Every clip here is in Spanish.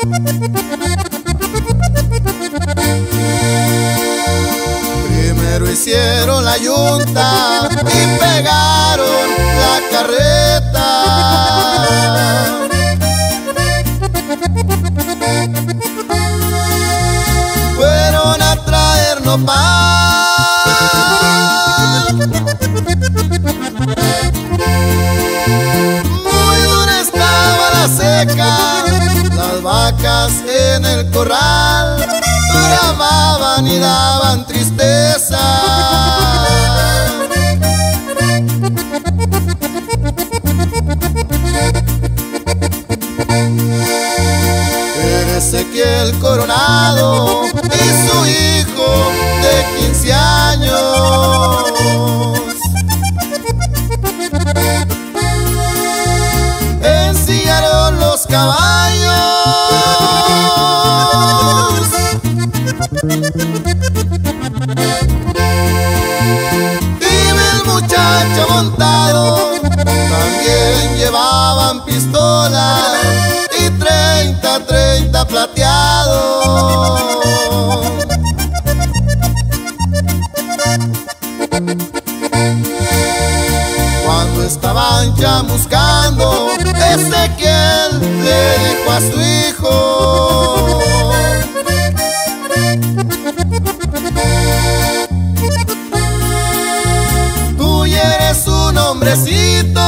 Primero hicieron la yunta y pegaron la carreta. Fueron a traer nopal. Muy dura estaba la seca, las vacas en el corral bramaban y daban tristeza. Ezequiel Coronado y su hijo de 15 años ensillaron los caballos. Dime el muchacho montado, también llevaban pistolas y 30 plateados. Cuando estaban chamuscando, Ezequiel le dijo a su hijo: tú ya eres un hombrecito.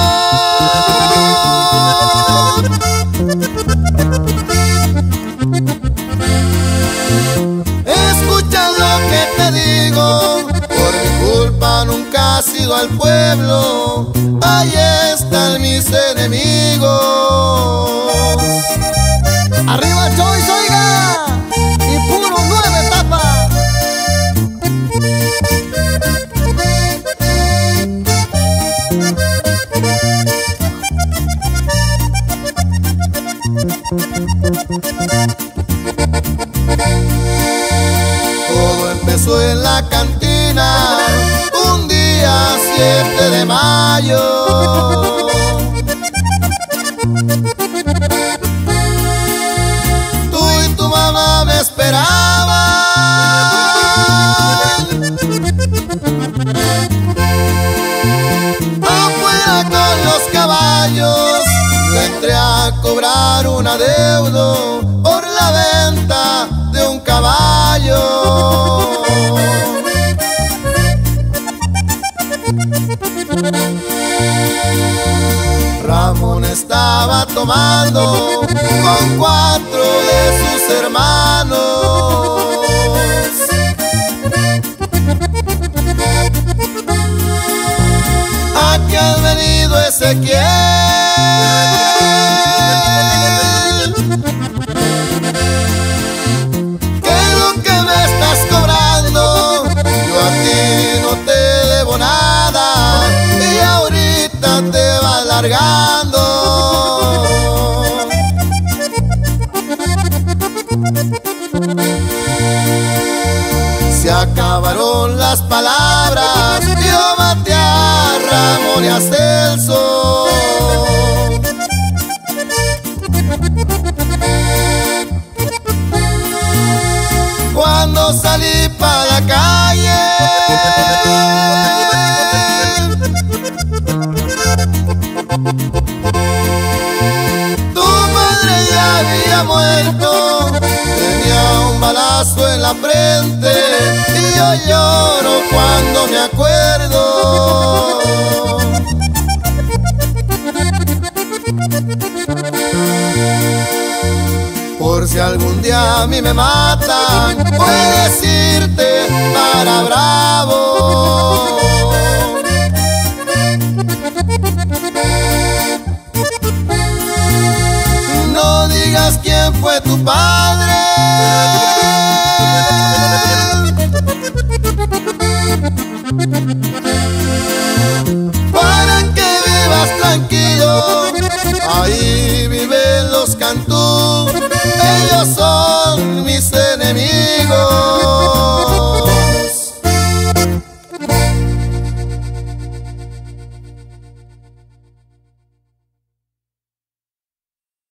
Escucha lo que te digo, por mi culpa nunca has ido al pueblo, ahí están mis enemigos. ¡Arriba Choice, oiga! ¡Y puro 9 tapas! Todo empezó en la cantina un día 7 de mayo. Tú y tu mamá me esperaban. Afuera con los caballos, yo entré a cobrar un adeudo por la venta de un caballo. Ramón estaba tomando con 4 de sus hermanos. Aquí ha venido Ezequiel. ¿Qué es lo que me estás cobrando? Yo a ti no te debo nada y ahorita te vas largando. Se acabaron las palabras, yo maté a Ramón y a Celso. Cuando salí para la calle, tu madre ya había muerto, tenía un balazo en la frente y yo lloro cuando me acuerdo. Por si algún día a mí me matan, puedes irte para Bravo. No digas quién fue tu padre.